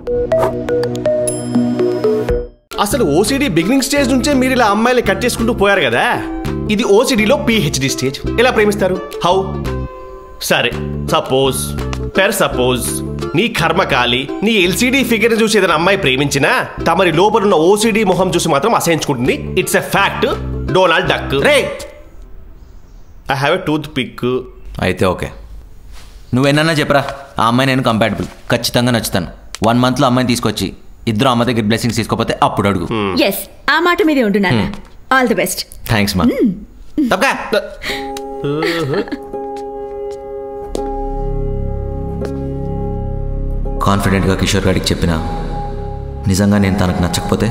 అసలు OCD beginning stage నుంచే మీరు ఇలా అమ్మాయిలు కట్ చేసుకుంటూ పోయారు కదా, ఇది ఓసిడిలో పిహెచ్డి స్టేజ్. ఎలా ప్రేమిస్తారు? హౌ? సరే, సపోజ్ నీ కర్మకాలి నీ ఎల్సిడి ఫిగర్ చూసి ఏదైనా అమ్మాయి ప్రేమించినా తమరి లోపలున్న ఓసిడి మొహం చూసి మాత్రం అసహించుకుంటుంది. It's a fact. Donald Duck. రే, I have a toothpick. అయితే ఓకే, నువ్వేనన్నా చెప్పరా, ఆ అమ్మాయి నేను కంపాటబుల్, ఖచ్చితంగా నచ్చుతాను. 1 monthలో అమ్మాయిని తీసుకొచ్చి ఇద్దరు అమ్మ దగ్గర బ్లెస్సింగ్స్ తీసుకోపోతే అప్పుడు అడుగు. ఎస్, ఆ మాట మీదే ఉంటున్నాను. All the best. థ్యాంక్స్ మా. తప్పకా కాన్ఫిడెంట్గా కిషోర్ గారికి చెప్పిన నిజంగా నేను తనకు నచ్చకపోతే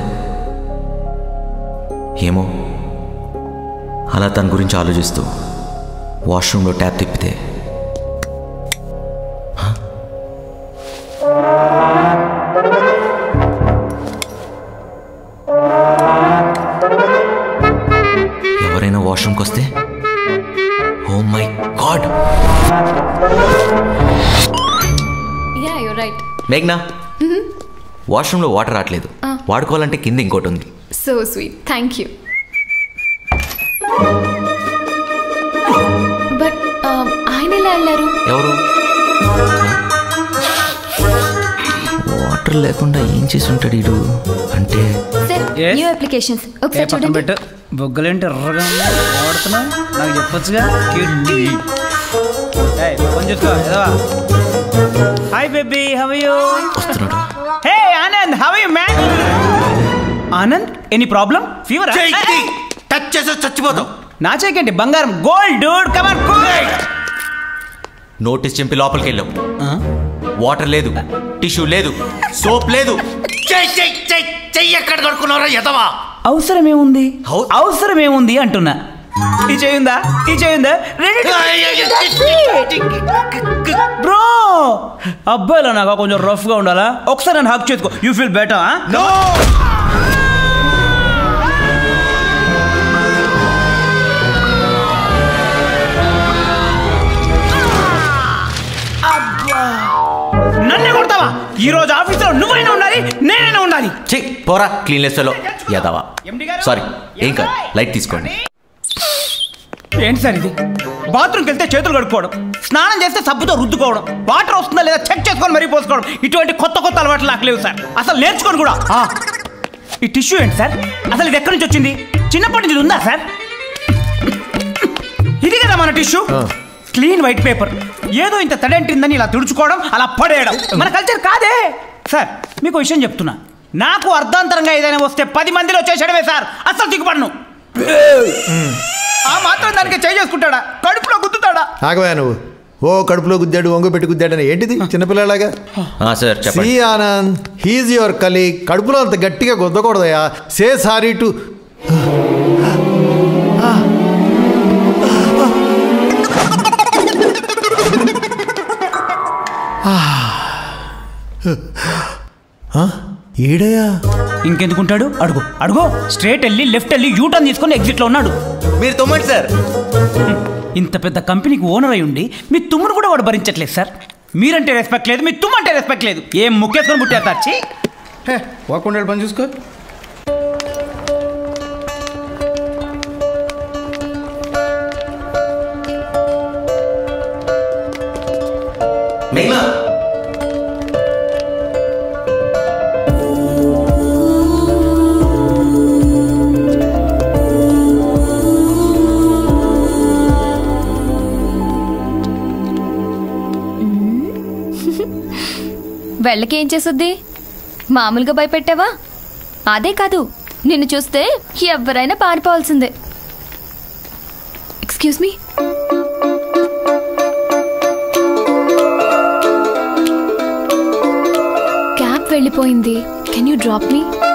ఏమో, అలా తన గురించి ఆలోచిస్తూ వాష్రూమ్లో ట్యాప్ తిప్పితే ఎవరైనా వాష్రూమ్కి వస్తే ఓ మై గాడ్. మేఘ్నా, వాష్రూమ్లో వాటర్ రావట్లేదు, వాడుకోవాలంటే కింద ఇంకోటి ఉంది. So sweet, thank you. But ఆయన ఎలా వెళ్ళారు? ఎవరు? వాటర్ లేకుండా ఏం చేసి ఉంటాడు ఇడు? అంటే న్యూ అప్లికేషన్స్ ఒకసారి చూడండి. బొగ్గలేంటి ఎర్రగా వాడుతున్నా, నాకు చెప్పొచ్చుగా. Hi baby, how are you? వస్తున్నాడు. Hey Anand, how are you man? Anand, any problem? Fever? Touch చేసి చచ్చిపోతావు. నా చేకండి బంగారం, gold dude, come on cool. Notice చింపి లోపలికి వెళ్ళావు. వాటర్ లేదు, టిష్యూ లేదు, సోప్ లేదు. ఎక్కడ కడుక్కున్నారా ఎదవా? అవసరమేముంది అంటున్నా. ఈ చేయుందా, ఈ చేయుందా? బ్రో, అబ్బాయిలో నాకు కొంచెం రఫ్ గా ఉండాలా? ఒకసారి నన్ను హక్ చేసుకో, యూ ఫీల్ బెటర్. నన్నే కొడతావా? ఈ రోజు ఆఫీసులో నువ్వైనా ఉండాలి, నేనైనా ఉండాలి. పోరా క్లీన్లెస్ లో ఎదవా. సారీ, ఏం కాదు, లైట్ తీసుకోండి. ఏంటి సార్ ఇది? బాత్రూమ్కి వెళ్తే చేతులు కడుక్కోవడం, స్నానం చేస్తే సబ్బుతో రుద్దుకోవడం, వాటర్ వస్తుందా లేదా చెక్ చేసుకొని మరీ పోసుకోవడం, ఇటువంటి కొత్త కొత్త అలవాట్లు నాకు లేవు సార్. అసలు నేర్చుకోండి కూడా. ఈ టిష్యూ ఏంటి సార్? అసలు ఇది ఎక్కడి నుంచి వచ్చింది? చిన్నప్పటి నుంచి ఉందా సార్? ఇది కదా మన టిష్యూ, క్లీన్ వైట్ పేపర్. ఏదో ఇంత తడంటిందని ఇలా తుడుచుకోవడం, అలా పడేయడం మన కల్చర్ కాదే సార్. మీకు విషయం చెప్తున్నా, నాకు అర్ధాంతరంగా ఏదైనా వస్తే 10 మందిలో చేసేయడమే సార్. అసలు దిగుపడను. ఆ మాత్రం దానికి చేయి చేసుకుంటాడా? కడుపులో గుద్దుతాడా? ఆగవా నువ్వు. ఓ కడుపులో గుద్దాడు, ఒంగు పెట్టి గుద్దాడని ఏంటిది చిన్నపిల్లలాగా? Sir see Anand, he's your colleague. కడుపులో అంత గట్టిగా గుద్దకూడదయా. Say sorry to. ఈడయా ఇంకెందుకుంటాడు? అడుగు అడుగు. స్ట్రేట్ వెళ్ళి లెఫ్ట్ వెళ్ళి యూటర్న్ తీసుకొని ఎగ్జిట్ లో ఉన్నాడు. మీరు తుమ్మండి సార్. ఇంత పెద్ద కంపెనీకి ఓనర్ అయి ఉండి మీ తుమ్మును కూడా వాడు భరించట్లేదు సార్. మీరంటే రెస్పెక్ట్ లేదు, మీ తుమ్మంటే రెస్పెక్ట్ లేదు. ఏం ముక్కేసుకొని పుట్టారు తచ్చి. వాకుండే పని చూసుకో. వెళ్ళకేం చేస్తుంది? మామూలుగా భయపెట్టావా? అదే కాదు, నిన్ను చూస్తే ఎవరైనా పారిపోవాల్సిందే. Excuse me. క్యాబ్ వెళ్ళిపోయింది, కెన్ యూ డ్రాప్ మీ?